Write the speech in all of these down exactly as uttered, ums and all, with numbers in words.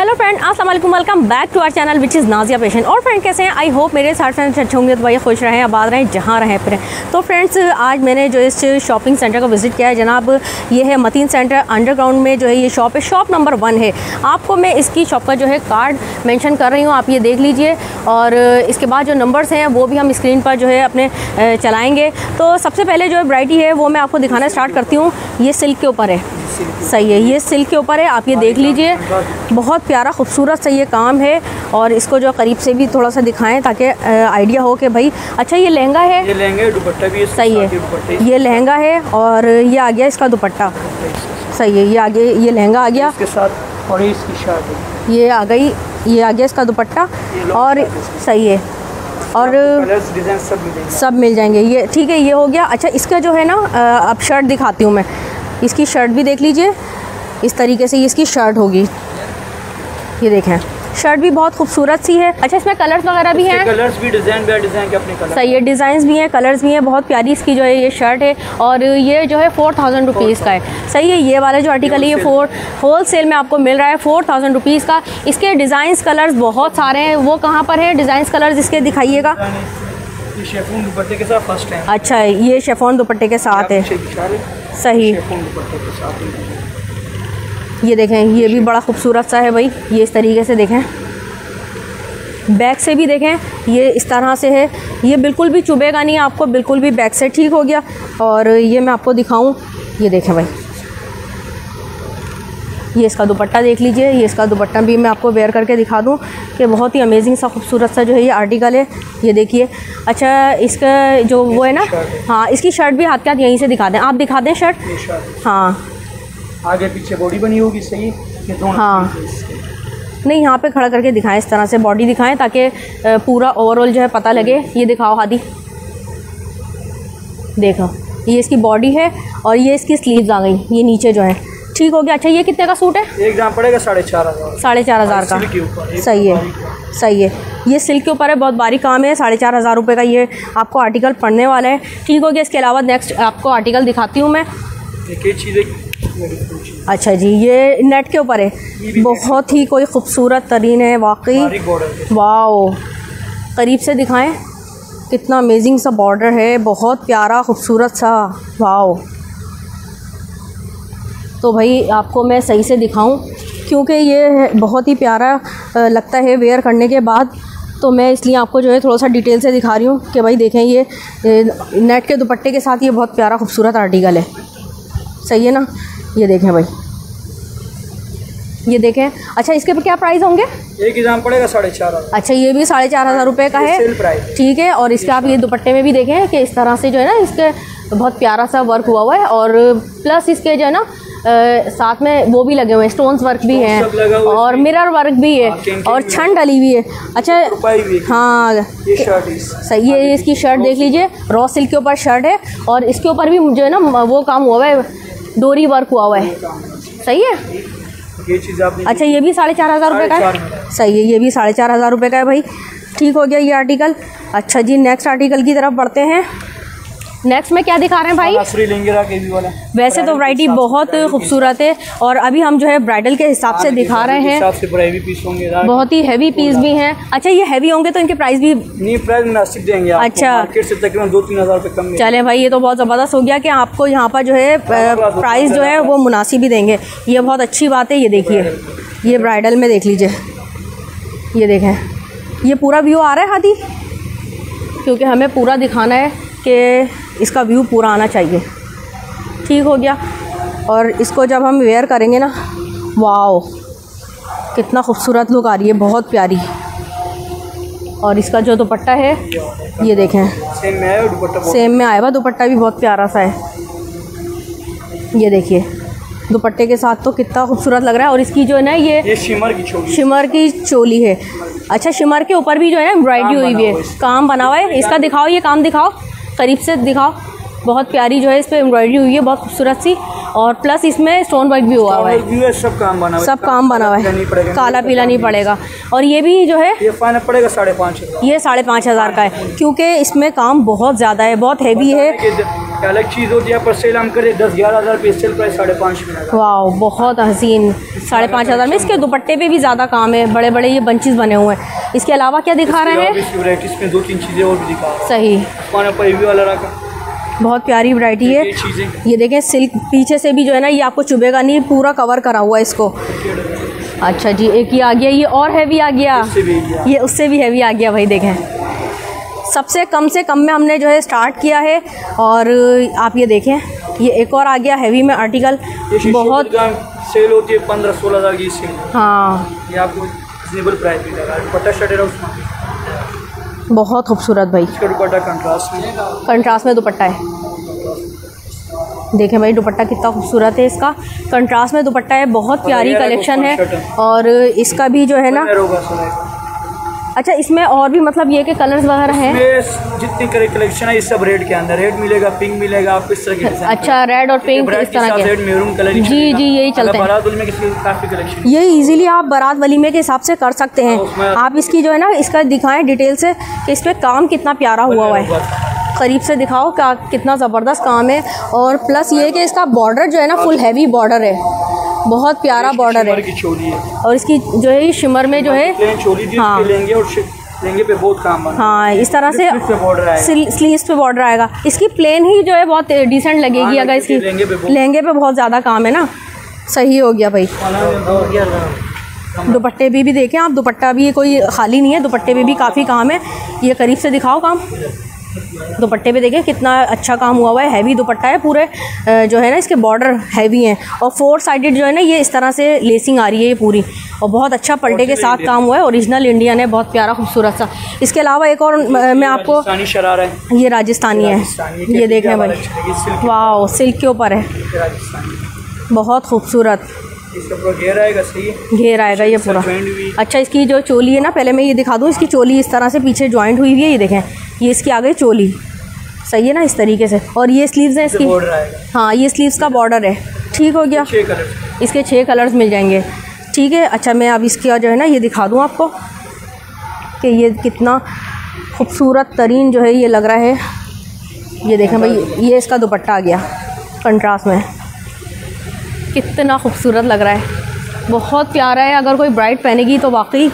Hello friend, अस्सलाम वालेकुम, welcome back to our channel which is Nazia fashion. और friend कैसे हैं? आई होप मेरे सारे फ्रेंड्स अच्छे होंगे। तो भाई खुश रहें, आबाद रहें, जहाँ रहें फिर। तो फ्रेंड्स आज मैंने जो इस शॉपिंग सेंटर को विज़िट किया है जनाब, ये है मतीन सेंटर अंडरग्राउंड में जो है ये शॉप है, शॉप नंबर वन है। आपको मैं इसकी शॉप का जो है कार्ड मेंशन कर रही हूँ, आप ये देख लीजिए। और इसके बाद जो नंबर्स हैं वो भी हम स्क्रीन पर जो है अपने चलाएँगे। तो सबसे पहले जो वैरायटी है वो मैं आपको दिखाना स्टार्ट करती हूँ। ये सिल्क के ऊपर है, सही है, ये सिल्क के ऊपर है, आप ये देख लीजिए। बहुत प्यारा खूबसूरत सा ये काम है। और इसको जो करीब से भी थोड़ा सा दिखाएं ताकि आइडिया हो कि भाई अच्छा ये लहंगा है, ये लहंगा दुपट्टा भी है, सही है, ये लहंगा है और ये आ गया इसका दुपट्टा, सही है, ये आगे ये लहंगा आ गया इसके साथ और इसकी शर्ट ये आ गई, ये आ गया इसका दुपट्टा और सही है, और डिज़ाइन सब मिलेंगे सब मिल जाएंगे। ये ठीक है, ये हो गया। अच्छा इसका जो है ना अब शर्ट दिखाती हूँ मैं, इसकी शर्ट भी देख लीजिए। इस तरीके से ये इसकी शर्ट होगी, ये देखें, शर्ट भी बहुत खूबसूरत सी है। अच्छा इसमें कलर्स वगैरह भी हैं, कलर्स भी डिज़ाइन भी डिज़ाइन के अपने कलर, सही है, डिज़ाइंस भी हैं, कलर्स भी हैं। बहुत प्यारी इसकी जो है ये शर्ट है और ये जो है फोर थाउजेंड रुपीज़ का है, सही है। ये वाला जो आर्टिकल है ये फोर होल सेल में आपको मिल रहा है फोर थाउजेंड रुपीज़ का। इसके डिज़ाइंस कलर्स बहुत सारे हैं, वो कहाँ पर है डिज़ाइंस कलर्स इसके दिखाइएगा। शेफून दुपट्टे के साथ फर्स्ट टाइम, अच्छा ये शेफॉन दुपट्टे के साथ है, सही, ये देखें, ये भी बड़ा खूबसूरत सा है भाई। ये इस तरीके से देखें, बैक से भी देखें, ये इस तरह से है, ये बिल्कुल भी चुभेगा नहीं आपको, बिल्कुल भी बैक से ठीक हो गया। और ये मैं आपको दिखाऊं, ये देखें भाई, ये इसका दुपट्टा देख लीजिए। ये इसका दुपट्टा भी मैं आपको वेयर करके दिखा दूं कि बहुत ही अमेजिंग सा खूबसूरत सा जो है ये आर्टिकल है, ये देखिए। अच्छा इसका जो वो है ना, हाँ इसकी शर्ट भी हाथ के हाथ यहीं से दिखा दें, आप दिखा दें शर्ट, हाँ आगे पीछे बॉडी बनी होगी, सही ये दोनों, हाँ नहीं यहाँ पे खड़ा करके दिखाएं, इस तरह से बॉडी दिखाएं ताकि पूरा ओवरऑल जो है पता लगे। ये दिखाओ हादी, देखो ये इसकी बॉडी है और ये इसकी स्लीव्स आ गई, ये नीचे जो है ठीक हो गया। अच्छा ये कितने का सूट है? एक ग्राम पड़ेगा साढ़े चार हज़ार साढ़े चार हज़ार का, सही है, सही है। ये सिल्क के ऊपर है, बहुत बारीक काम है, साढ़े चार हज़ार रुपये का ये आपको आर्टिकल पड़ने वाला है, ठीक हो गया। इसके अलावा नेक्स्ट आपको आर्टिकल दिखाती हूँ मैं। एक चीज़, अच्छा जी ये नेट के ऊपर है, बहुत ही कोई खूबसूरत तरीन है वाकई, वाओ, करीब से दिखाएं, कितना अमेजिंग सा बॉर्डर है, बहुत प्यारा खूबसूरत सा, वाओ। तो भाई आपको मैं सही से दिखाऊं क्योंकि ये बहुत ही प्यारा लगता है वेयर करने के बाद, तो मैं इसलिए आपको जो है थोड़ा सा डिटेल से दिखा रही हूँ कि भाई देखें ये नेट के दुपट्टे के साथ ये बहुत प्यारा खूबसूरत आर्टिकल है, सही है ना। ये देखें भाई, ये देखें। अच्छा इसके पे क्या प्राइस होंगे? एक एग्जाम पड़ेगा साढ़े चार हज़ार। अच्छा ये भी साढ़े चार हज़ार रुपये का है, ठीक है। और इसके आप ये दुपट्टे में भी देखें कि इस तरह से जो है ना इसके बहुत प्यारा सा वर्क हुआ हुआ है, और प्लस इसके जो है ना आ, साथ में वो भी लगे हुए हैं, स्टोन्स वर्क भी हैं और मिरर वर्क भी है और छन डली हुई है। अच्छा हाँ ये शर्ट सही, ये इसकी शर्ट देख लीजिए, रॉ सिल्क के ऊपर शर्ट है और इसके ऊपर भी जो है ना वो काम हुआ हुआ है, डोरी वर्क हुआ हुआ है, सही है। ये चीज़ आपने, अच्छा ये भी साढ़े चार हज़ार रुपये का है, सही है, ये भी साढ़े चार हज़ार रुपये का है भाई, ठीक हो गया ये आर्टिकल। अच्छा जी नेक्स्ट आर्टिकल की तरफ बढ़ते हैं। नेक्स्ट में क्या दिखा रहे हैं भाई? वाला। वैसे तो वैरायटी बहुत खूबसूरत है और अभी हम जो है ब्राइडल के हिसाब से दिखा रहे हैं, पीस होंगे, बहुत ही हैवी पीस भी हैं। अच्छा ये हैवी होंगे तो इनके प्राइस भी नहीं, प्राइस मुनासिब देंगे आपको, अच्छा मार्केट से तकरीबन दो तीन हज़ार रुपये कम। चले भाई ये तो बहुत ज़बरदस्त हो गया कि आपको यहाँ पर जो है प्राइस जो है वो मुनासिब ही देंगे, ये बहुत अच्छी बात है। ये देखिए ये ब्राइडल में देख लीजिए, ये देखें, ये पूरा व्यू आ रहा है हादी, क्योंकि हमें पूरा दिखाना है कि इसका व्यू पूरा आना चाहिए, ठीक हो गया। और इसको जब हम वेयर करेंगे ना, वाओ कितना खूबसूरत लुक आ रही है, बहुत प्यारी। और इसका जो दुपट्टा है ये देखें, सेम में आया दुपट्टा, सेम में आया हुआ दुपट्टा भी बहुत प्यारा सा है, ये देखिए दुपट्टे के साथ तो कितना खूबसूरत लग रहा है। और इसकी जो है ना ये, ये शिमर की चोली, शिमर की चोली है। अच्छा शिमर के ऊपर भी जो है ना एम्ब्रॉयडरी हुई हुई है, काम बना हुआ है, इसका दिखाओ, ये काम दिखाओ, करीब से दिखाओ, बहुत प्यारी जो है इस पर एम्ब्रॉयडरी हुई है, बहुत खूबसूरत सी, और प्लस इसमें स्टोन वर्क भी हुआ हुआ है, सब काम बना हुआ है, सब काम बना हुआ है, काला पीला नहीं पड़ेगा। और ये भी जो है ये फाइनल पड़ेगा साढ़े पाँच हज़ार, ये साढ़े पाँच हज़ार का है, क्योंकि इसमें काम बहुत ज़्यादा है, बहुत हैवी है। अलग चीज़ होती है, पर सेल हम करें दस ग्यारह हज़ार पे, सेल प्राइस साढ़े पाँच में। वाह बहुत हसीन, साढ़े पाँच हज़ार में। इसके दुपट्टे पे भी ज़्यादा काम है, बड़े बड़े ये बंचेस बने हुए हैं। इसके अलावा क्या दिखा रहे हैं? इसमें दो तीन चीज़ें और भी दिखा। सही, वाला बहुत प्यारी वैरायटी है ये। देखें सिल्क, पीछे से भी जो है ना ये आपको चुभेगा नहीं, पूरा कवर करा हुआ है इसको। अच्छा जी, एक ये आ गया, ये और हैवी आ गया, ये उससे भी हैवी आ गया भाई। देखें सबसे कम से कम में हमने जो है स्टार्ट किया है, और आप ये देखें ये एक और आ गया हैवी में आर्टिकल। बहुत सेल होती है पंद्रह सोलह हज़ार की सेल। हाँ, ये आपको रिजनेबल प्राइस भी लगा। दुपट्टा शर्ट है उसमें बहुत खूबसूरत भाई। इसका दुपट्टा कंट्रास्ट में, कंट्रास्ट में दुपट्टा है। देखें भाई दुपट्टा कितना खूबसूरत है, इसका कंट्रास्ट में दुपट्टा है, बहुत प्यारी कलेक्शन है। और इसका भी जो है ना, अच्छा इसमें और भी मतलब ये के कलर्स वगैरह हैं। जितनी कलेक्शन है ये सब रेड के अंदर, रेड मिलेगा, पिंक मिलेगा, आपको इस तरह के। अच्छा रेड और पिंक इस तरह के, मैरून कलर। जी जी यही चलते हैं। बारात वलीमे की काफ़ी कलेक्शन, ये इजीली आप बारात वलीमे के हिसाब से कर सकते हैं। आप इसकी जो है ना इसका दिखाएं डिटेल से कि इस पर काम कितना प्यारा हुआ हुआ है, करीब से दिखाओ क्या कितना ज़बरदस्त काम है। और प्लस ये कि इसका बॉर्डर जो है ना फुल हैवी बॉर्डर है, बहुत प्यारा बॉर्डर है। और इसकी जो है शिमर में जो है, हाँ लेंगे और लेंगे पे बहुत काम है। हाँ इस तरह से स्लीव्स पे बॉर्डर आएगा। इसकी प्लेन ही जो है बहुत डिसेंट लगेगी। अगर इसकी लहंगे पे बहुत ज़्यादा काम है ना, सही हो गया भाई। दुपट्टे भी भी देखें आप, दुपट्टा भी कोई खाली नहीं है, दुपट्टे पे भी काफ़ी काम है। ये करीब से दिखाओ काम, दुपट्टे पे देखें कितना अच्छा काम हुआ हुआ है, हैवी दुपट्टा है पूरे। जो है ना इसके बॉर्डर हैवी हैं, और फोर साइडेड जो है ना ये इस तरह से लेसिंग आ रही है ये पूरी, और बहुत अच्छा पल्टे के साथ काम हुआ है। ओरिजिनल इंडियन है, बहुत प्यारा खूबसूरत सा। इसके अलावा एक और मैं आपको, ये राजस्थानी है, ये देखें भाई, वाह सिल्क के ऊपर है, बहुत खूबसूरत घेर आएगा। सही है, घेर आएगा ये पूरा। अच्छा इसकी जो चोली है ना, पहले मैं ये दिखा दूँ, इसकी चोली इस तरह से पीछे ज्वाइंट हुई हुई है, ये देखें ये इसकी आ गई चोली, सही है ना इस तरीके से। और ये स्लीव्स हैं इसकी, हाँ ये स्लीव्स का बॉर्डर है। ठीक हो गया, इसके छः कलर्स मिल जाएंगे। ठीक है, अच्छा मैं अब इसका जो है ना ये दिखा दूँ आपको कि ये कितना खूबसूरत तरीन जो है ये लग रहा है। ये देखें भाई, ये इसका दुपट्टा आ गया कंट्रास्ट में, कितना खूबसूरत लग रहा है, बहुत प्यारा है। अगर कोई ब्राइड पहनेगी तो वाकई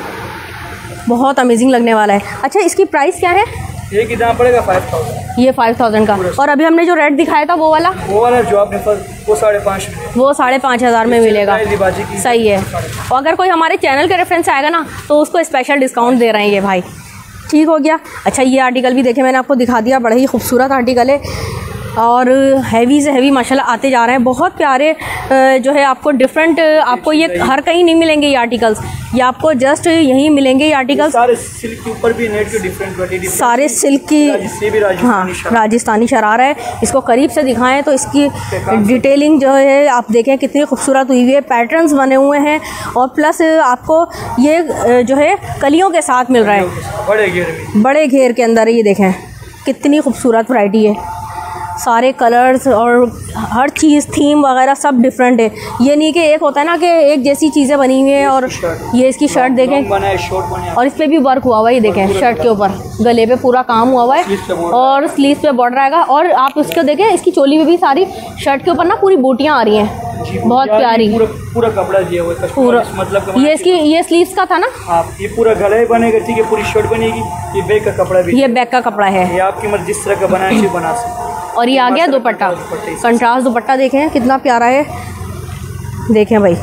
बहुत अमेजिंग लगने वाला है। अच्छा इसकी प्राइस क्या है? ये कितना पड़ेगा? Five thousand. ये फाइव थाउजेंड का। और अभी हमने जो रेट दिखाया था वो वाला वो वाला जो आपने वो साढ़े पाँच वो साढ़े पाँच हज़ार में मिलेगा। सही है, और अगर कोई हमारे चैनल के रेफरेंस आएगा ना तो उसको स्पेशल डिस्काउंट दे रहे हैं ये भाई। ठीक हो गया। अच्छा ये आर्टिकल भी देखे, मैंने आपको दिखा दिया, बड़ा ही खूबसूरत आर्टिकल है, और हैवी से हैवी माशाल्लाह आते जा रहे हैं, बहुत प्यारे। जो है आपको डिफरेंट, आपको ये हर कहीं नहीं मिलेंगे ये आर्टिकल्स, ये आपको जस्ट यहीं मिलेंगे ये आर्टिकल्स। सारे सिल्क के ऊपर भी नेट के डिफरेंट, सारे सिल्क की, हाँ राजस्थानी शरारा है। इसको करीब से दिखाएं तो इसकी डिटेलिंग जो है आप देखें कितनी खूबसूरत हुई हुई है, पैटर्न्स बने हुए हैं, और प्लस आपको ये जो है कलियों के साथ मिल रहा है, बड़े घेर में, बड़े घेर के अंदर। ये देखें कितनी खूबसूरत वैरायटी है, सारे कलर्स और हर चीज़ थीम वगैरह सब डिफरेंट है। ये नहीं कि एक होता है ना कि एक जैसी चीज़ें बनी हुई हैं। और ये इसकी शर्ट देखें, और इस पर भी वर्क हुआ हुआ है, ये देखें शर्ट के ऊपर गले पे पूरा काम हुआ हुआ है, और स्लीव्स पे बॉर्डर आएगा। और आप इसको देखें, इसकी चोली में भी सारी शर्ट के ऊपर ना पूरी बूटियाँ आ रही हैं, बहुत प्यारी। पूरा पूरा कपड़ा दिया हुआ है, पूरा मतलब ये इसकी ये स्लीव्स का था ना, आप ये पूरा गला ही बनेगा, ठीक है, पूरी शर्ट बनेगी। ये बैक का कपड़ा भी, ये बैक का कपड़ा है, ये आपकी मर्जी जिस तरह का बनाना चाहिए बना सकते। और ये आ गया दुपट्टा, कंट्रास्ट दुपट्टा देखें कितना प्यारा है, देखें भाई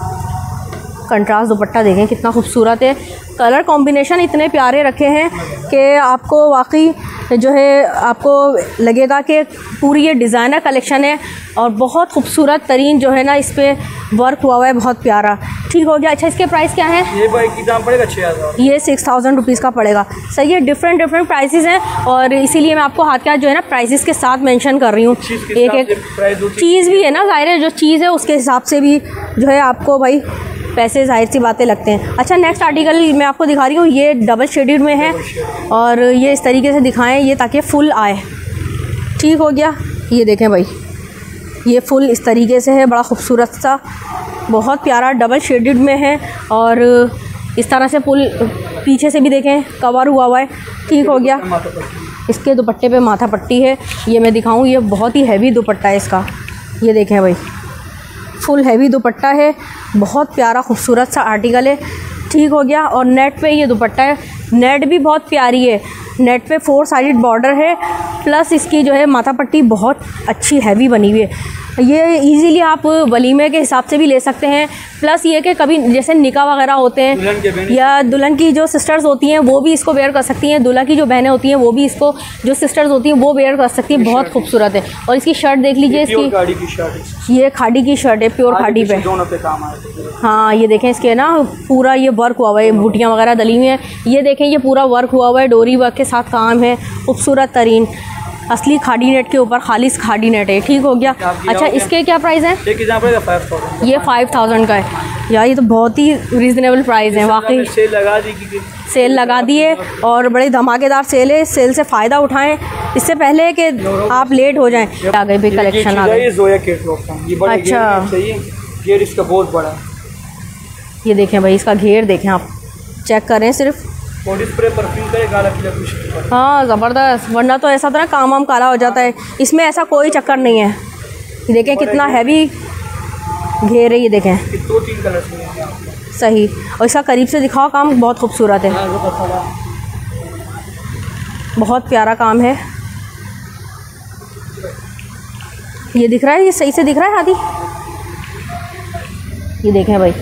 कंट्रास्ट दुपट्टा देखें कितना खूबसूरत है। कलर कॉम्बिनेशन इतने प्यारे रखे हैं कि आपको वाकई जो है आपको लगेगा कि पूरी ये डिज़ाइनर कलेक्शन है, और बहुत खूबसूरत तरीन जो है ना इस पर वर्क हुआ हुआ है, बहुत प्यारा। ठीक हो गया। अच्छा इसके प्राइस क्या है? ये भाई की दाम पड़ेगा छः हज़ार, ये सिक्स थाउजेंड रुपीज़ का पड़ेगा। सही है, डिफरेंट डिफरेंट प्राइसेस हैं, और इसीलिए मैं आपको हाथ के हाथ जो है ना प्राइसेस के साथ मेंशन कर रही हूँ। एक एक चीज़ भी है ना, जाहिर है जो चीज़ है उसके हिसाब से भी जो है आपको भाई पैसे जाहिर सी बातें लगते हैं। अच्छा नेक्स्ट आर्टिकल मैं आपको दिखा रही हूँ, ये डबल शेडेड में है, और ये इस तरीके से दिखाएं ये ताकि फुल आए। ठीक हो गया। ये देखें भाई, ये फुल इस तरीके से है, बड़ा खूबसूरत सा, बहुत प्यारा डबल शेडेड में है, और इस तरह से फुल पीछे से भी देखें कवर हुआ हुआ है। ठीक हो गया। इसके दुपट्टे पे माथा पट्टी है, ये मैं दिखाऊं, ये बहुत ही हैवी दुपट्टा है इसका। ये देखें भाई, फुल हैवी दुपट्टा है, बहुत प्यारा खूबसूरत सा आर्टिकल है। ठीक हो गया। और नेट पे ये दुपट्टा है, नेट भी बहुत प्यारी है, नेट पे फोर साइडेड बॉर्डर है, प्लस इसकी जो है माथा पट्टी बहुत अच्छी हैवी बनी हुई है। ये इजीली आप वलीमे के हिसाब से भी ले सकते हैं, प्लस ये कि कभी जैसे निकाह वगैरह होते हैं या दुल्हन की जो सिस्टर्स होती हैं वो भी इसको वेयर कर सकती हैं, दूल्हा की जो बहनें होती हैं वो भी इसको, जो सिस्टर्स होती हैं वो वेयर कर सकती हैं। बहुत खूबसूरत है। और इसकी शर्ट देख लीजिए, इसकी खाड़ी की शर्ट, ये खाड़ी की शर्ट है, प्योर खाड़ी पे, दोनों पे काम आए। हाँ ये देखें, इसके ना पूरा ये वर्क हुआ हुआ है, बूटियाँ वगैरह डली हुई हैं। ये देखें, ये पूरा वर्क हुआ हुआ है, डोरी वर्क के साथ काम है, खूबसूरत तरीन असली खाड़ी नेट के ऊपर खालिस खाड़ी नेट है। ठीक हो गया। अच्छा, इसके क्या प्राइस है? ये फाइव थाउजेंड का है यार, ये तो बहुत ही रीज़नेबल प्राइस है वाकई। सेल लगा दी, सेल लगा दी है और बड़े धमाकेदार सेल है। सेल से फ़ायदा उठाएं इससे पहले कि आप लेट हो जाएं। आ गए भी कलेक्शन आ गए। अच्छा, घेर इसका बहुत बड़ा है। ये देखें भाई, इसका घेर देखें, आप चेक करें सिर्फ। बॉडी स्प्रे परफ्यूम करे काला पीला कुछ। हाँ ज़बरदस्त, वरना तो ऐसा था ना काम वाम काला हो जाता है, इसमें ऐसा कोई चक्कर नहीं है। ये देखें कितना हैवी घेर है, ये देखें दो तीन कलर सही। और इसका करीब से दिखाओ काम, बहुत खूबसूरत है, बहुत प्यारा काम है। ये दिख रहा है, ये सही से दिख रहा है हादी? ये देखें भाई,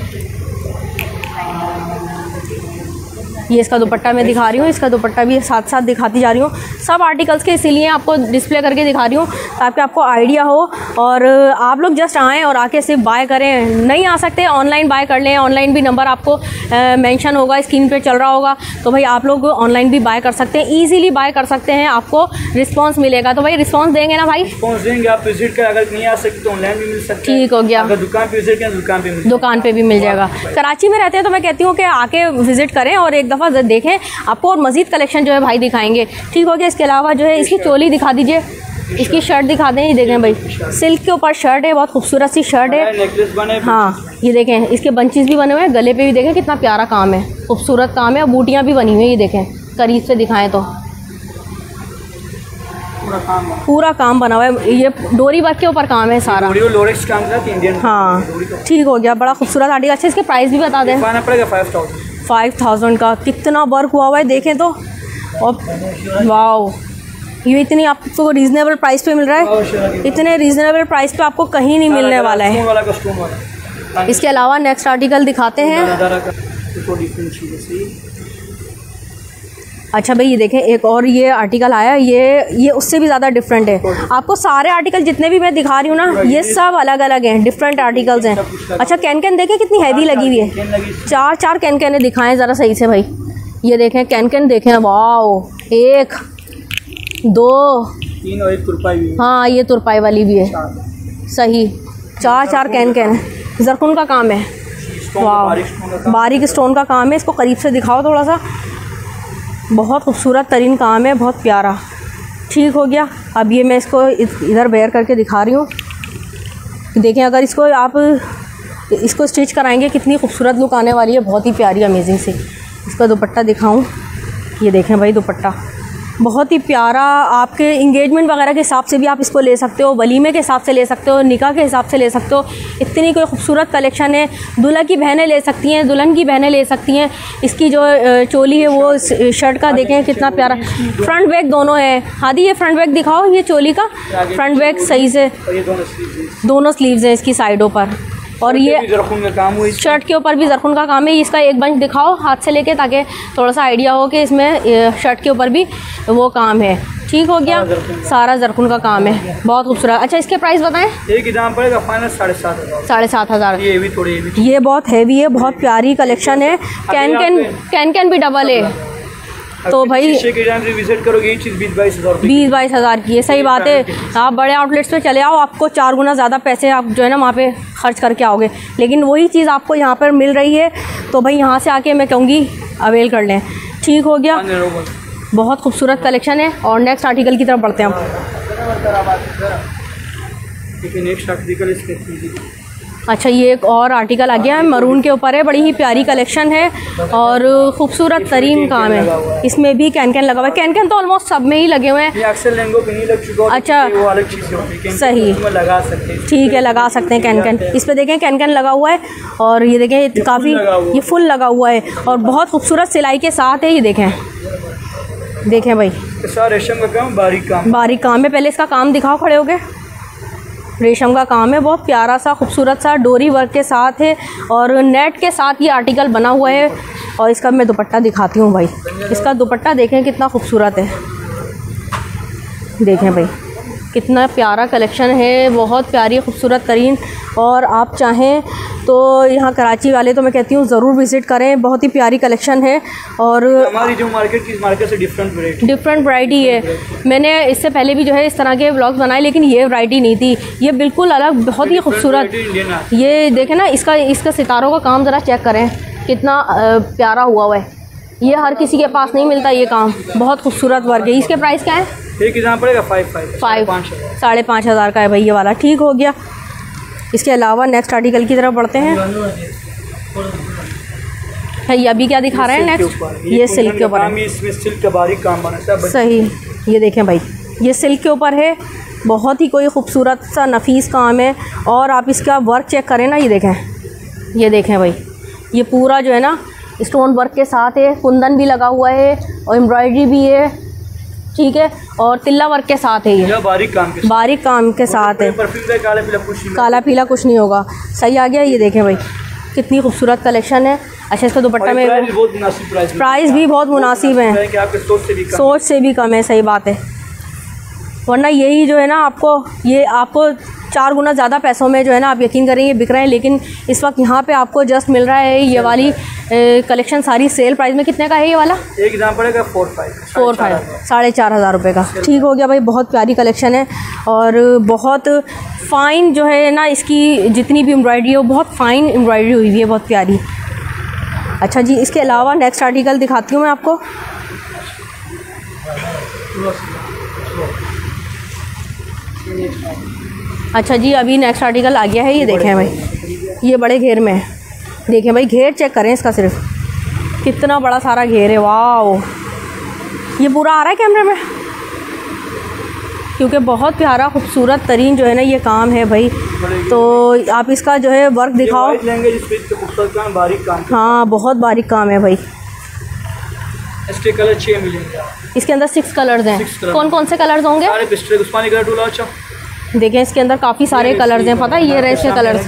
ये इसका दुपट्टा मैं दिखा रही हूँ, इसका दुपट्टा भी साथ साथ दिखाती जा रही हूँ सब आर्टिकल्स के, इसीलिए आपको डिस्प्ले करके दिखा रही हूँ ताकि आपको आइडिया हो और आप लोग जस्ट आएँ और आके सिर्फ बाय करें। नहीं आ सकते ऑनलाइन बाय कर लें, ऑनलाइन भी नंबर आपको मेंशन होगा, स्क्रीन पे चल रहा होगा, तो भाई आप लोग ऑनलाइन भी बाय कर सकते हैं, ईजिली बाय कर सकते हैं, आपको रिस्पॉन्स मिलेगा। तो भाई रिस्पॉन्स देंगे ना भाई? रिस्पॉन्स देंगे, आप विजिट कर, अगर नहीं आ सकते तो ऑनलाइन भी मिल सकते हैं। ठीक हो गया। अगर दुकान पे विजिट करें दुकान पे दुकान पे भी मिल जाएगा। कराची में रहते हैं तो मैं कहती हूँ कि आके विजिट करें और एक दफ़ा देखें, आपको और मज़ीद कलेक्शन जो है भाई दिखाएंगे। ठीक हो गया। इसके अलावा जो है इसकी चोली दिखा दीजिए, इसकी शर्ट दिखा दें। ये देखें भाई, सिल्क के ऊपर शर्ट है, बहुत खूबसूरत सी शर्ट है। नेकलेस बने, हाँ ये देखें, इसके बंचेस भी बने हुए हैं, गले पे भी देखें कितना प्यारा काम है, खूबसूरत काम है, और बूटियाँ भी बनी हुई हैं। ये देखें करीब से दिखाएं तो पूरा काम पूरा काम बना हुआ है, ये डोरी वर्क के ऊपर काम है सारा। लोरेक्स काम था इंडियन। हाँ ठीक हो गया, बड़ा खूबसूरत आर्टिकल। अच्छा, इसके प्राइस भी बता दें। पड़ेगा फाइव थाउजेंड फाइव थाउजेंड का, कितना वर्क हुआ हुआ है देखें तो। और वाओ, ये इतनी आपको रीज़नेबल प्राइस पे मिल रहा है, इतने रीज़नेबल प्राइस पे आपको कहीं नहीं मिलने वाला है। इसके अलावा नेक्स्ट आर्टिकल दिखाते हैं। अच्छा भाई, ये देखें एक और ये आर्टिकल आया, ये ये उससे भी ज़्यादा डिफरेंट है। आपको सारे आर्टिकल जितने भी मैं दिखा रही हूँ ना, ये सब अलग अलग हैं, डिफरेंट आर्टिकल्स हैं। अच्छा, कैन कैन देखें कितनी हैवी लगी हुई है, चार चार कैन कैन दिखाएं ज़रा सही से भाई। ये देखें कैन कैन देखें, वाओ, एक दो तीन और एक तुरपाई भी है। हाँ ये तुरपाई वाली भी है, सही, चार चार कैन कैन है, जरकुन का काम है, वाह बारीक स्टोन का काम है। इसको करीब से दिखाओ थोड़ा सा, बहुत खूबसूरत तरीन काम है, बहुत प्यारा। ठीक हो गया। अब ये मैं इसको इधर बेयर करके दिखा रही हूँ, देखें अगर इसको आप इसको स्टिच कराएंगे कितनी खूबसूरत लुक आने वाली है, बहुत ही प्यारी अमेजिंग सी। इसका दुपट्टा दिखाऊं, ये देखें भाई दुपट्टा बहुत ही प्यारा, आपके इंगेजमेंट वगैरह के हिसाब से भी आप इसको ले सकते हो, वलीमे के हिसाब से ले सकते हो, निकाह के हिसाब से ले सकते हो। इतनी कोई खूबसूरत कलेक्शन है, दूल्हा की बहनें ले सकती हैं, दुल्हन की बहनें ले सकती हैं। इसकी जो चोली है वो शर्ट का देखें कितना प्यारा, फ्रंट बैक दोनों है। हादी ये फ्रंट बैक दिखाओ, ये चोली का फ्रंट बैक सही से, दोनों स्लीव्स हैं इसकी साइडों पर, और ये काम हुई, शर्ट के ऊपर भी जरकुन का काम है। इसका एक बंच दिखाओ हाथ से लेके, ताकि थोड़ा सा आइडिया हो कि इसमें शर्ट के ऊपर भी वो काम है। ठीक हो गया, सारा जरकुन का काम है, बहुत खूबसूरत। अच्छा, इसके प्राइस बताएं। एक दाम पड़ेगा फाइनल साढ़े सात हज़ार साढ़े सात हज़ार ये भी थोड़ी ये बहुत हैवी है, बहुत प्यारी कलेक्शन है। कैन कैन कैन कैन भी डबल है, तो भाई विजिट करोगे ये चीज़ बीस बाईस हज़ार बीस बाईस हज़ार की है। सही बात है, आप बड़े आउटलेट्स पे चले आओ, आपको चार गुना ज़्यादा पैसे आप जो है ना वहाँ पे खर्च करके आओगे, लेकिन वही चीज़ आपको यहाँ पर मिल रही है, तो भाई यहाँ से आके मैं कहूँगी अवेल कर लें। ठीक हो गया, बहुत खूबसूरत कलेक्शन है। और नेक्स्ट आर्टिकल की तरफ बढ़ते हैं हम। नेक्स्ट आर्टिकल अच्छा, ये एक और आर्टिकल आ गया है, मरून के ऊपर है, बड़ी ही प्यारी कलेक्शन है और खूबसूरत तरीन काम है। इसमें भी कैन कैन लगा हुआ है। कैन कैन तो ऑलमोस्ट सब में ही लगे हुए हैं। अक्सर लहंगों पे नहीं लग चुका। अच्छा, वो अलग चीज़ होती है, सही, लगा सकते हैं। ठीक है, लगा सकते हैं कैन कैन। इस पे देखें कैन कैन लगा हुआ है और ये देखें काफ़ी ये फुल लगा हुआ है और बहुत खूबसूरत सिलाई के साथ है। ये देखें, देखें भाई, रेशम का काम, बारीक काम, बारीक काम है। पहले इसका काम दिखाओ, खड़े हो गए। रेशम का काम है, बहुत प्यारा सा खूबसूरत सा डोरी वर्क के साथ है और नेट के साथ ये आर्टिकल बना हुआ है। और इसका मैं दुपट्टा दिखाती हूँ भाई। इसका दुपट्टा देखें कितना खूबसूरत है। देखें भाई कितना प्यारा कलेक्शन है, बहुत प्यारी खूबसूरत तरीन। और आप चाहें तो यहाँ कराची वाले तो मैं कहती हूँ ज़रूर विज़िट करें, बहुत ही प्यारी कलेक्शन है। और हमारी जो मार्केट की मार्केट से डिफरेंट वैरायटी डिफरेंट वैरायटी है। मैंने इससे पहले भी जो है इस तरह के व्लॉग्स बनाए, लेकिन ये वैरायटी नहीं थी, ये बिल्कुल अलग, बहुत ही खूबसूरत। ये देखें ना, इसका इसका सितारों का काम ज़रा चेक करें, कितना प्यारा हुआ हुआ है। ये हर किसी के पास नहीं मिलता ये काम, बहुत खूबसूरत वर्क है। इसके प्राइस क्या है? एक एग्जाम पड़ेगा फाइव फाइव फाइव साढ़े पाँच हज़ार का है भाई ये वाला। ठीक हो गया। इसके अलावा नेक्स्ट आर्टिकल की तरफ बढ़ते हैं। ये अभी क्या दिखा रहे हैं नेक्स्ट? ये सिल्क के ऊपर है, इसमें सिल्क का बारीक काम बना है। सही, ये देखें भाई, ये सिल्क के ऊपर है, बहुत ही कोई खूबसूरत सा नफीस काम है। और आप इसका वर्क चेक करें ना, ये देखें, ये देखें भाई, ये पूरा जो है ना स्टोन वर्क के साथ है, कुंदन भी लगा हुआ है और एम्ब्रॉयडरी भी है, ठीक है, और तिल्ला वर्क के साथ है। ये बारीक काम के बारीक काम के साथ है, काला पीला कुछ नहीं, काला पीला कुछ नहीं होगा। सही आ गया। ये देखें भाई कितनी खूबसूरत कलेक्शन है। अच्छा, इसका दुपट्टा में प्राइस भी बहुत मुनासिब है, सोच से भी कम है। सही बात है, वरना यही जो है ना आपको ये आपको चार गुना ज़्यादा पैसों में जो है ना आप यकीन करेंगे बिक रहे हैं। लेकिन इस वक्त यहाँ पे आपको जस्ट मिल रहा है ये वाली कलेक्शन सारी सेल प्राइस में। कितने का है ये वाला? एक दाम पड़ेगा फोर फाइव फोर फाइव साढ़े चार हज़ार रुपये का। ठीक हो गया भाई, बहुत प्यारी कलेक्शन है और बहुत फ़ाइन जो है ना इसकी जितनी भी एम्ब्रॉयडरी है वो बहुत फ़ाइन एम्ब्रॉयडरी हुई हुई है, बहुत प्यारी। अच्छा जी, इसके अलावा नेक्स्ट आर्टिकल दिखाती हूँ मैं आपको। अच्छा जी, अभी नेक्स्ट आर्टिकल आ गया है। ये देखें भाई, ये बड़े घेर में है। देखें भाई, घेर चेक करें इसका, सिर्फ कितना बड़ा सारा घेर है। वाह, ये पूरा आ रहा है कैमरे में, क्योंकि बहुत प्यारा खूबसूरत तरीन जो है ना ये काम है भाई। तो आप इसका जो है वर्क दिखाओ। बारीक काम, हाँ, बहुत बारीक काम है भाई। इसके कलर छः मिलेंगे। इसके अंदर सिक्स कलर्स हैं। कौन कौन से कलर्स होंगे? उस्मानी कलर टूला। अच्छा, देखें इसके अंदर काफ़ी सारे कलर्स हैं, पता है ये रहे इसके कलर्स।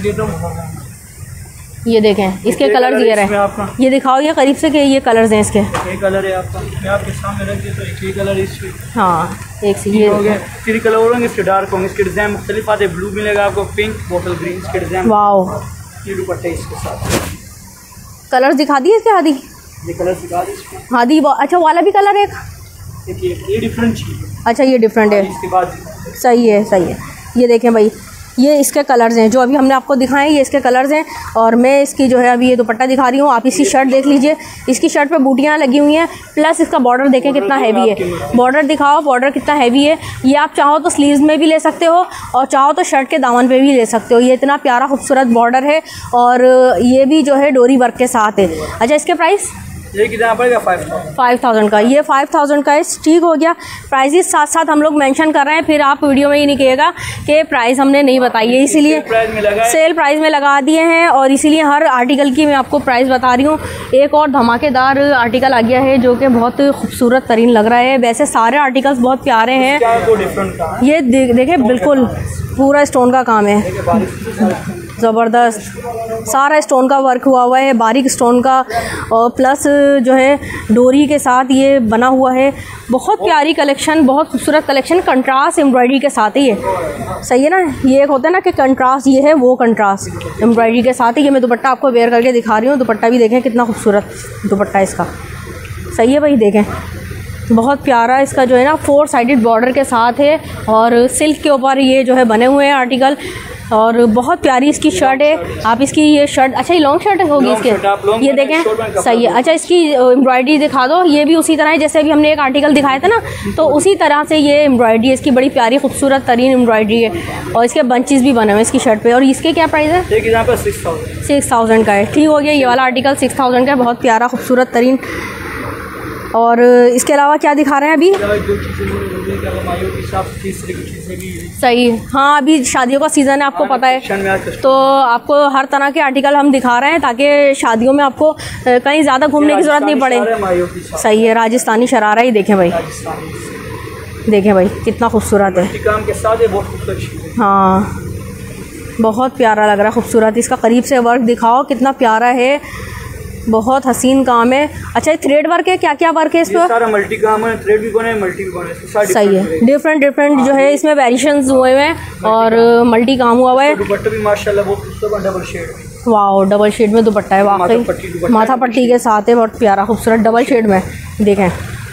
ये देखें इसके कलर्स, ये रहे, ये दिखाओ ये करीब से कि ये कलर्स हैं इसके। एक कलर है आपका, मैं आपके सामने रख दिया तो एक ही कलर है इसके। हाँ, एक से ये हो गया। थ्री कलर और होंगे, इसके डार्क होंगे, इसके डिज़ाइन मुख्तलिफ आते हैं। ब्लू मिलेगा आपको, पिंक, बॉटल ग्रीन इसके डिज़ाइन। वाओ, ये दुपट्टे इसके साथ। कलर्स दिखा दिए इसके? हादी ये कलर दिखा दिए हादी। अच्छा, वाला भी कलर है एक? ये डिफरेंट चीज़। अच्छा, ये डिफरेंट है, इसके बाद सही है, सही है। ये देखें भाई, ये इसके कलर्स हैं जो अभी हमने आपको दिखाए, ये इसके कलर्स हैं। और मैं इसकी जो है अभी ये दुपट्टा दिखा रही हूँ। आप इसकी शर्ट देख लीजिए, इसकी शर्ट पे बूटियाँ लगी हुई हैं, प्लस इसका बॉर्डर देखें कितना हैवी है। बॉर्डर दिखाओ, बॉर्डर कितना हैवी है। ये आप चाहो तो स्लीव्स में भी ले सकते हो और चाहो तो शर्ट के दामन पे भी ले सकते हो। ये इतना प्यारा खूबसूरत बॉर्डर है और ये भी जो है डोरी वर्क के साथ है। अच्छा, इसके प्राइस? ये कितना पड़ेगा? फाइव थाउजेंड फाइव थाउजेंड का। ये फाइव थाउजेंड का है। ठीक हो गया। प्राइजेस साथ साथ हम लोग मेंशन कर रहे हैं, फिर आप वीडियो में ये नहीं कहिएगा कि प्राइस हमने नहीं बताई है, इसीलिए सेल प्राइस में लगा दिए हैं और इसीलिए हर आर्टिकल की मैं आपको प्राइस बता रही हूँ। एक और धमाकेदार आर्टिकल आ गया है जो कि बहुत खूबसूरत तरीन लग रहा है। वैसे सारे आर्टिकल्स बहुत प्यारे हैं। ये देखें, बिल्कुल पूरा स्टोन का काम है, ज़बरदस्त। सारा स्टोन का वर्क हुआ हुआ है, बारीक स्टोन का, और प्लस जो है डोरी के साथ ये बना हुआ है। बहुत प्यारी कलेक्शन, बहुत खूबसूरत कलेक्शन, कंट्रास्ट एम्ब्रॉयडरी के साथ ही है। सही है ना, ये एक होता है ना कि कंट्रास्ट, ये है वो कंट्रास्ट एम्ब्रॉयडरी के साथ ही। ये मैं दुपट्टा आपको वेयर करके दिखा रही हूँ। दुपट्टा भी देखें कितना खूबसूरत दुपट्टा इसका। सही है भाई, देखें बहुत प्यारा इसका जो है ना फोर साइडेड बॉर्डर के साथ है और सिल्क के ऊपर ये जो है बने हुए हैं आर्टिकल। और बहुत प्यारी इसकी शर्ट है। आप इसकी ये शर्ट, अच्छा ये लॉन्ग शर्ट होगी इसके, ये देखें सही है। अच्छा इसकी एम्ब्रॉयडरी दिखा दो, ये भी उसी तरह है जैसे अभी हमने एक आर्टिकल दिखाया था ना, तो उसी तरह से ये एम्ब्रॉयडरी है इसकी, बड़ी प्यारी खूबसूरत तरीन एम्ब्रॉयडरी है और इसके बंचेस भी बने हुए इसकी शर्ट पे। और इसके क्या प्राइस है? सिक्स थाउजेंड का है। ठीक हो गया, ये वाला आर्टिकल सिक्स थाउजेंड का है, बहुत प्यारा खूबसूरत तरीन। और इसके अलावा क्या दिखा रहे हैं अभी? सही, हाँ अभी शादियों का सीज़न है, आपको पता है, तो आपको हर तरह के आर्टिकल हम दिखा रहे हैं ताकि शादियों में आपको कहीं ज़्यादा घूमने की ज़रूरत नहीं पड़े। सही है, राजस्थानी शरारा ही देखें भाई, देखें भाई कितना खूबसूरत है, काम के साथ है, बहुत खूबसूरत। हाँ बहुत प्यारा लग रहा है, खूबसूरत। इसका करीब से वर्क दिखाओ कितना प्यारा है, बहुत हसीन काम है। अच्छा ये थ्रेड वर्क है, क्या क्या वर्क है इस पर? सारा मल्टी काम है, थ्रेड भी बने, मल्टी भी बने, सही है, डिफरेंट डिफरेंट जो है इसमें वेरिएशंस हुए हुए हैं और मल्टी काम हुआ हुआ है। दुपट्टा भी माशाल्लाह बहुत खूबसूरत, double shade, wow double shade में दुपट्टा है, वाकई माथा पट्टी के साथ है, बहुत प्यारा खूबसूरत डबल शेड में, देखें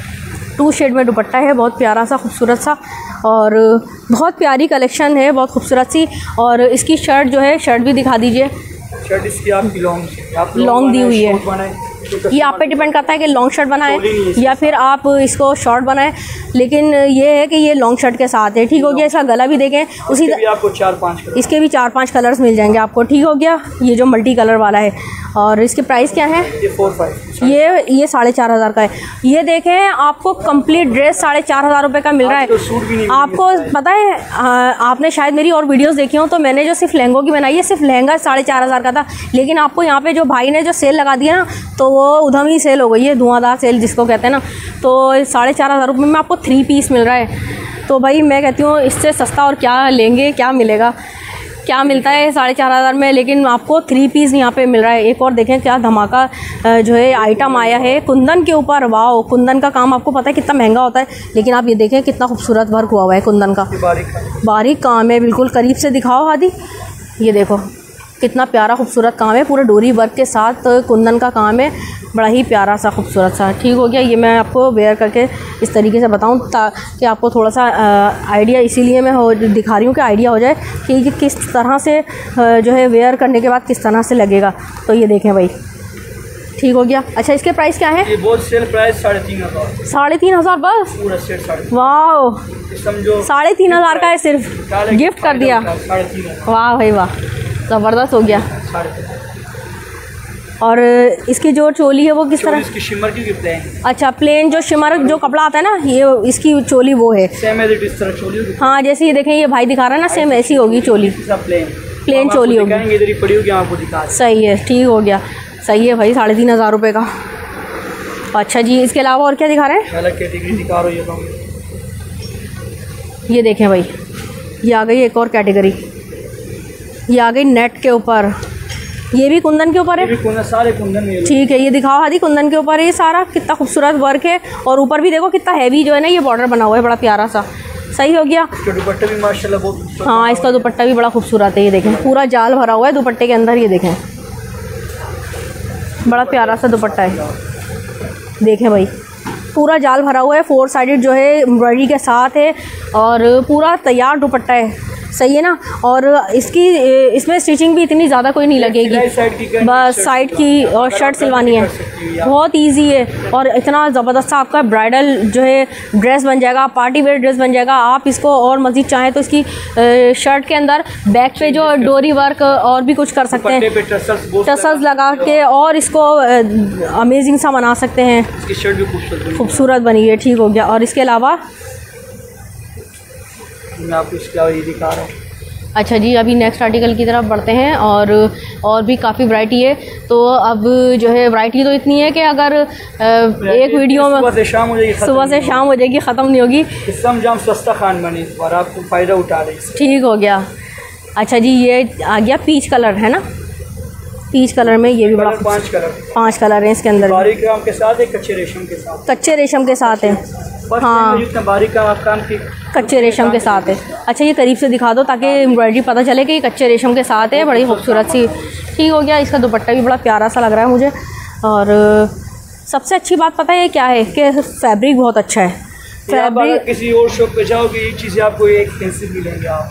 टू शेड में दुपट्टा है, बहुत प्यारा सा खूबसूरत सा और बहुत प्यारी कलेक्शन है, बहुत खूबसूरत सी। और इसकी शर्ट जो है, शर्ट भी दिखा दीजिए। शर्ट इसकी आपकी लॉन्ग आप लॉन्ग दी हुई है, ये आप पे डिपेंड करता है कि लॉन्ग शर्ट बनाएं या फिर आप इसको शॉर्ट बनाएं, लेकिन ये है कि ये लॉन्ग शर्ट के साथ है। ठीक हो गया, इसका गला भी देखें, उसी भी आपको चार पाँच इसके भी चार पांच कलर्स मिल जाएंगे आपको। ठीक हो गया, ये जो मल्टी कलर वाला है। और इसके प्राइस क्या है? ये फोर फाइव ये ये साढ़े चार हज़ार का है। ये देखें आपको कंप्लीट ड्रेस साढ़े चार हज़ार रुपये का मिल रहा है। तो सूट भी नहीं आपको पता है, आ, आपने शायद मेरी और वीडियोस देखी हो, तो मैंने जो सिर्फ लहंगों की बनाई है, सिर्फ लहंगा साढ़े चार हज़ार का था, लेकिन आपको यहाँ पे जो भाई ने जो सेल लगा दिया ना, तो वो उधम ही सेल हो गई है, धुआंधार सेल जिसको कहते हैं ना। तो साढ़े चार हज़ार रुपये में आपको थ्री पीस मिल रहा है। तो भाई मैं कहती हूँ इससे सस्ता और क्या लेंगे, क्या मिलेगा, क्या मिलता है साढ़े चार हज़ार में, लेकिन आपको थ्री पीस यहाँ पे मिल रहा है। एक और देखें क्या धमाका जो है आइटम आया है कुंदन के ऊपर। वाओ, कुंदन का काम आपको पता है कितना महंगा होता है, लेकिन आप ये देखें कितना खूबसूरत वर्क हुआ हुआ है कुंदन का, बारीक काम है बिल्कुल। करीब से दिखाओ हादी, ये देखो कितना प्यारा खूबसूरत काम है, पूरे डोरी वर्क के साथ कुंदन का काम है, बड़ा ही प्यारा सा खूबसूरत सा। ठीक हो गया, ये मैं आपको वेयर करके इस तरीके से बताऊं ताकि आपको थोड़ा सा आइडिया, इसीलिए मैं हो दिखा रही हूँ कि आइडिया हो जाए कि किस तरह से जो है वेयर करने के बाद किस तरह से लगेगा। तो ये देखें भाई, ठीक हो गया। अच्छा इसके प्राइस क्या है? ये बहुत सेल प्राइस साढ़े तीन हज़ार साढ़े तीन हज़ार बस पूरा सेट साढ़े। वाह, समझो साढ़े तीन हज़ार का है, सिर्फ गिफ्ट कर दिया। वाह भाई वाह, ज़बरदस्त हो गया। और इसकी जो चोली है वो किस तरह? इसकी शिमर की गिफ्ट है। अच्छा प्लेन जो शिमर जो कपड़ा आता है ना, ये इसकी चोली वो है, सेम है इस तरह चोली। हाँ जैसे ये देखें, ये भाई दिखा रहा है ना, सेम ऐसी होगी चोली, प्लेन प्लेन चोली होगी। इधर ही पड़ी होगी, आपको दिखा। सही है, ठीक हो गया, सही है भाई, साढ़े तीन हज़ार रुपये का। अच्छा जी, इसके अलावा और क्या दिखा रहे हैं? अलग कैटेगरी दिखा रहा हूँ ये देखें भाई, ये आ गई एक और कैटेगरी, ये आ गई नेट के ऊपर, ये भी कुंदन के ऊपर है। ये कुंदन, सारे कुंदन में। ठीक है, ये दिखाओ हादी, कुंदन के ऊपर ये सारा, कितना खूबसूरत वर्क है। और ऊपर भी देखो कितना हैवी जो है ना ये बॉर्डर बना हुआ है, बड़ा प्यारा सा। सही हो गया। इसका दुपट्टा भी माशाल्लाह बहुत, हाँ इसका दुपट्टा भी बड़ा खूबसूरत है, ये देखें पूरा जाल भरा हुआ है दुपट्टे के अंदर, ये देखें बड़ा प्यारा सा दुपट्टा है, देखें भाई पूरा जाल भरा हुआ है, फोर साइडेड जो है एम्ब्रॉयडरी के साथ है और पूरा तैयार दुपट्टा है। सही है ना। और इसकी इसमें स्टिचिंग भी इतनी ज़्यादा कोई नहीं लगेगी, बस साइड की और शर्ट सिलवानी है, बहुत इजी है। और इतना ज़बरदस्त सा आपका ब्राइडल जो है ड्रेस बन जाएगा, पार्टी वेयर ड्रेस बन जाएगा। आप इसको और मज़ीद चाहें तो इसकी शर्ट के अंदर बैक पे जो डोरी वर्क और भी कुछ कर सकते हैं, टसल्स लगा के और इसको अमेजिंग सा बना सकते हैं। इसकी शर्ट भी खूबसूरत बनी है। ठीक हो गया। और इसके अलावा मैं आपको इसके अलावा ये दिखा रहा हूँ। अच्छा जी, अभी नेक्स्ट आर्टिकल की तरफ बढ़ते हैं। और और भी काफ़ी वैरायटी है, तो अब जो है वैरायटी तो इतनी है कि अगर एक वीडियो में सुबह से शाम हो जाएगी, सुबह से शाम हो जाएगी, ख़त्म नहीं होगी। जाम सस्ता खान बने इस बार, आपको फ़ायदा उठा रहे। ठीक हो गया। अच्छा जी, ये आ गया पीच कलर है ना, पीच कलर में ये भी बड़ा पांच कलर पांच कलर हैं इसके अंदर, बारीक काम के साथ है, कच्चे रेशम के साथ, कच्चे रेशम के साथ है। हाँ जितना बारीक काम आप काम की कच्चे रेशम के साथ है। अच्छा ये करीब से दिखा दो ताकि एम्ब्रॉयडरी पता चले कि ये कच्चे रेशम के साथ है, बड़ी खूबसूरत सी। ठीक हो गया। इसका दुपट्टा भी बड़ा प्यारा सा लग रहा है मुझे। और सबसे अच्छी बात पता है क्या है कि फैब्रिक बहुत अच्छा है। फैब्रिक किसी और शॉप पे जाओगे ये चीज़ें आपको एक्सपेंसिव मिलेंगी। आप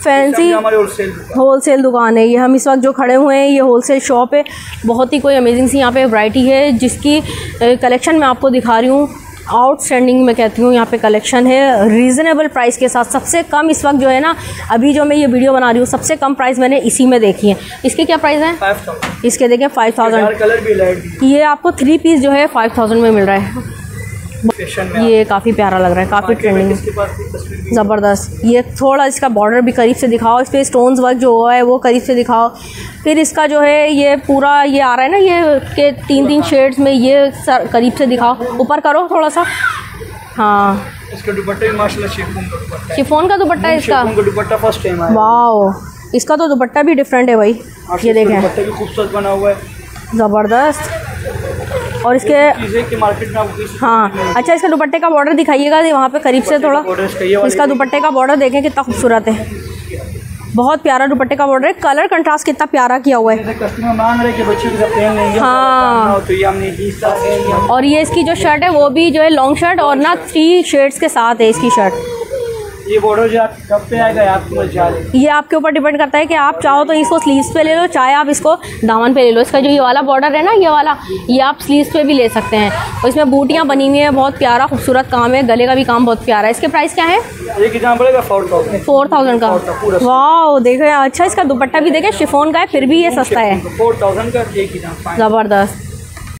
फैंसी हमारे होलसेल होलसेल दुकान है। ये हम इस वक्त जो खड़े हुए हैं ये होलसेल शॉप है। बहुत ही कोई अमेजिंग सी यहाँ पे वैरायटी है जिसकी कलेक्शन मैं आपको दिखा रही हूँ। आउटस्टैंडिंग मैं कहती हूँ यहाँ पे कलेक्शन है रीज़नेबल प्राइस के साथ। सबसे कम इस वक्त जो है ना, अभी जो मैं ये वीडियो बना रही हूँ सबसे कम प्राइस मैंने इसी में देखी है। इसके क्या प्राइस हैं? Five thousand. इसके देखें फाइव थाउजेंड। कलर भी लाइट, ये आपको थ्री पीस जो है फाइव थाउजेंड में मिल रहा है। ये काफ़ी प्यारा लग रहा है, काफ़ी ट्रेंडिंग, ज़बरदस्त। ये थोड़ा इसका बॉर्डर भी करीब से दिखाओ, इस पर स्टोन्स वर्क जो हुआ है वो करीब से दिखाओ। फिर इसका जो है ये पूरा ये आ रहा है ना, ये के तीन तीन शेड्स में, ये सर करीब से दिखाओ, ऊपर करो थोड़ा सा। हाँ, इसका दुपट्टा भी माशाल्लाह शिफॉन का दुपट्टा है। शिफॉन का दुपट्टा है इसका। शिफॉन का दुपट्टा फर्स्ट टाइम आया। वाह, इसका तो दुपट्टा भी डिफरेंट है भाई, ये देखें, दुपट्टा भी खूबसूरत बना हुआ है, ज़बरदस्त। और इसके की मार्केट में आपको, हाँ अच्छा, इसका दुपट्टे का बॉर्डर दिखाइएगा वहाँ पे करीब से थोड़ा। इसका दुपट्टे का बॉर्डर देखें कितना खूबसूरत है, बहुत प्यारा दुपट्टे का बॉर्डर है। कलर कंट्रास्ट कितना प्यारा किया हुआ है। कस्टमर मांग रहे कि बच्चे को पहन लेंगे, हाँ, तो ये हमने। और ये इसकी जो शर्ट है वो भी जो है लॉन्ग शर्ट और ना थ्री शेड्स के साथ है इसकी शर्ट। ये बॉर्डर जो कब पे आएगा आपको मर्जी, ये आपके ऊपर डिपेंड करता है कि आप चाहो तो इसको स्लीव्स पे ले लो, चाहे आप इसको दामन पे ले लो। इसका जो ये वाला बॉर्डर है ना, ये वाला, ये आप स्लीव्स पे भी ले सकते हैं। और इसमें बूटियाँ बनी हुई हैं, बहुत प्यारा खूबसूरत काम है, गले का भी काम बहुत प्यारा है। इसके प्राइस क्या है? ये कितना पड़ेगा? Four thousand. फोर थाउजेंड का। वाह, देखे अच्छा, इसका दुपट्टा भी देखे शिफॉन का है, फिर भी ये सस्ता है। फोर थाउजेंड का एक ही दाम। ज़बरदस्त।